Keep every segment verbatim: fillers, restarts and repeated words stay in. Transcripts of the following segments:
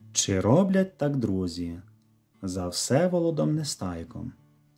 Чи роблять так друзі? За Всеволодом Нестайком.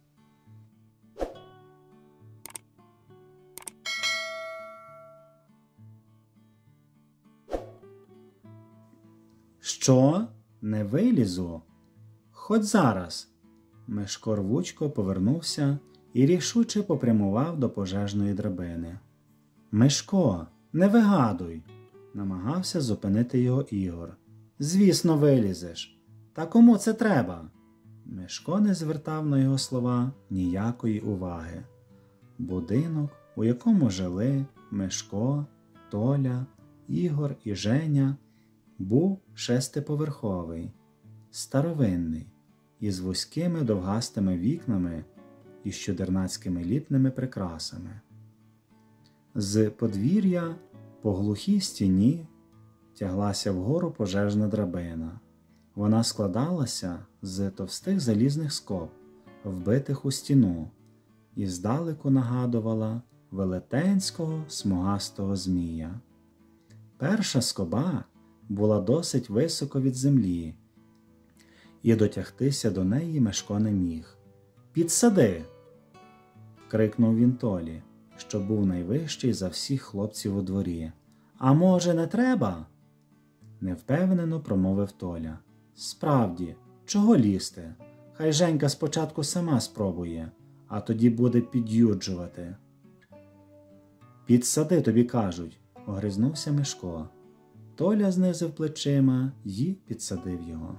Що? Не вилізу? Хоть зараз. Мишко рвучко повернувся і рішуче попрямував до пожежної драбини. Мишко, не вигадуй! Намагався зупинити його Ігор. Звісно, вилізеш. Та кому це треба? Мишко не звертав на його слова ніякої уваги. Будинок, у якому жили Мишко, Толя, Ігор і Женя, був шестиповерховий, старовинний, із вузькими довгастими вікнами і з чудернацькими ліпними прикрасами. З подвір'я по глухій стіні тяглася вгору пожежна драбина. Вона складалася з товстих залізних скоб, вбитих у стіну, і здалеку нагадувала велетенського смугастого змія. Перша скоба була досить високо від землі, і дотягтися до неї Мишко не міг. «Підсади!» – крикнув він Толі, що був найвищий за всіх хлопців у дворі. «А може, не треба?» – невпевнено промовив Толя. «Справді, чого лізти? Хай Женька спочатку сама спробує, а тоді буде під'юджувати». «Підсади, тобі кажуть», – огризнувся Мишко. Толя знизив плечима й підсадив його.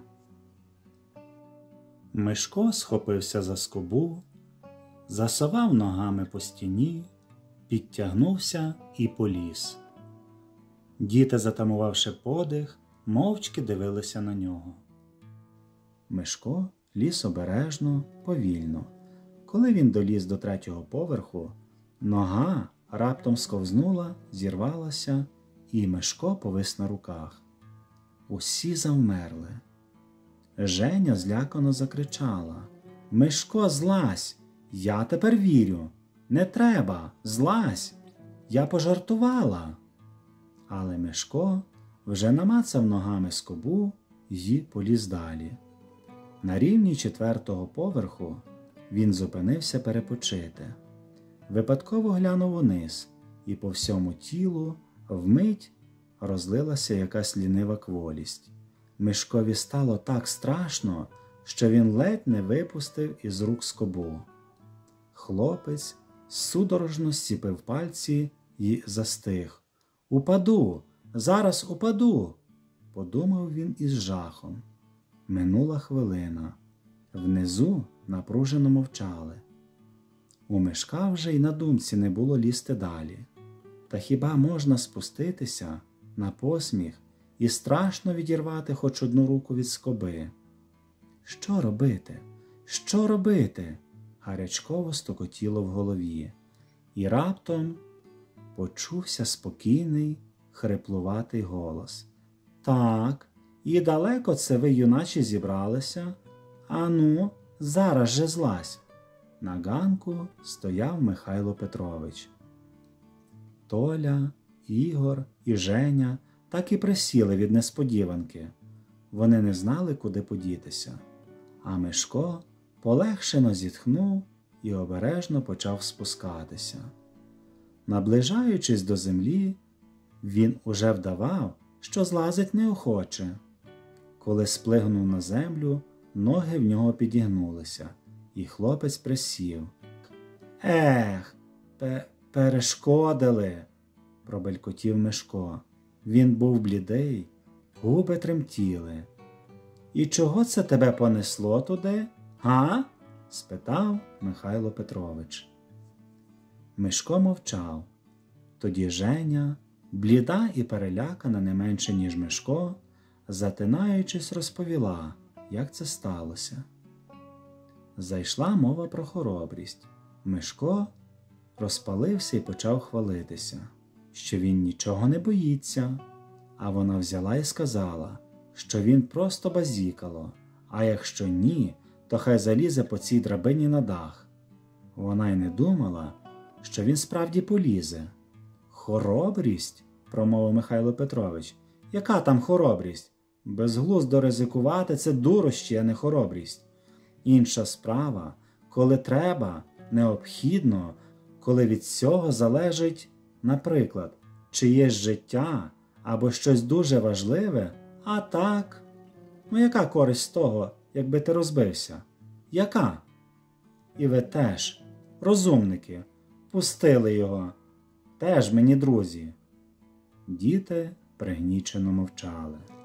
Мишко схопився за скобу, засовав ногами по стіні, підтягнувся і поліз. Діти, затамувавши подих, мовчки дивилися на нього. Мишко ліз обережно, повільно. Коли він доліз до третього поверху, нога раптом сковзнула, зірвалася, і Мишко повис на руках. Усі завмерли. Женя злякано закричала: «Мишко, злазь! Я тепер вірю! Не треба! Злазь! Я пожартувала!» Але Мишко вже намацав ногами скобу й поліз далі. На рівні четвертого поверху він зупинився перепочити. Випадково глянув униз, і по всьому тілу вмить розлилася якась лінива кволість. Мишкові стало так страшно, що він ледь не випустив із рук скобу. Хлопець судорожно зціпив пальці й застиг. «Упаду! Зараз упаду!» – подумав він із жахом. Минула хвилина. Внизу напружено мовчали. У Мишка вже й на думці не було лізти далі. Та хіба можна спуститися на посміх і страшно відірвати хоч одну руку від скоби? Що робити? Що робити? Гарячково стукотіло в голові. І раптом почувся спокійний, хриплуватий голос. «Так, і далеко це ви, юначі, зібралися? Ану, зараз же злазь!» На ганку стояв Михайло Петрович. Толя, Ігор і Женя так і присіли від несподіванки. Вони не знали, куди подітися. А Мишко полегшено зітхнув і обережно почав спускатися. Наближаючись до землі, він уже вдавав, що злазить неохоче. Коли сплигнув на землю, ноги в нього підігнулися, і хлопець присів. «Ех, пе перешкодили!» – пробелькотів Мишко. Він був блідий, губи тремтіли. «І чого це тебе понесло туди, га?» – спитав Михайло Петрович. Мишко мовчав. Тоді Женя, бліда і перелякана не менше, ніж Мишко, затинаючись, розповіла, як це сталося. Зайшла мова про хоробрість. Мишко розпалився і почав хвалитися, що він нічого не боїться. А вона взяла і сказала, що він просто базікало, а якщо ні, то хай залізе по цій драбині на дах. Вона й не думала, що він справді полізе. «Хоробрість?» – промовив Михайло Петрович. «Яка там хоробрість? Безглуздо ризикувати – це дурощі, а не хоробрість. Інша справа, коли треба, необхідно, коли від цього залежить, наприклад, чиєсь життя або щось дуже важливе, а так, ну яка користь з того, якби ти розбився? Яка? І ви теж, розумники, пустили його, теж мені друзі. Діти пригнічено мовчали.